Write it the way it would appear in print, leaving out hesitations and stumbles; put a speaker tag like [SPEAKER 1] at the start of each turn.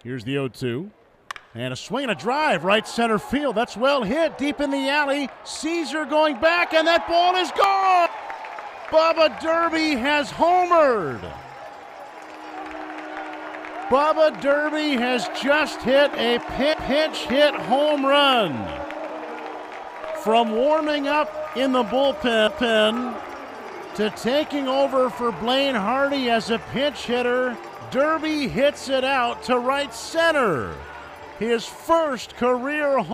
[SPEAKER 1] Here's the 0-2. And a swing and a drive, right center field. That's well hit, deep in the alley. Caesar going back, and that ball is gone! Bubba Derby has homered. Bubba Derby has just hit a pinch hit home run. From warming up in the bullpen to taking over for Blaine Hardy as a pinch hitter, Derby hits it out to right center. His first career home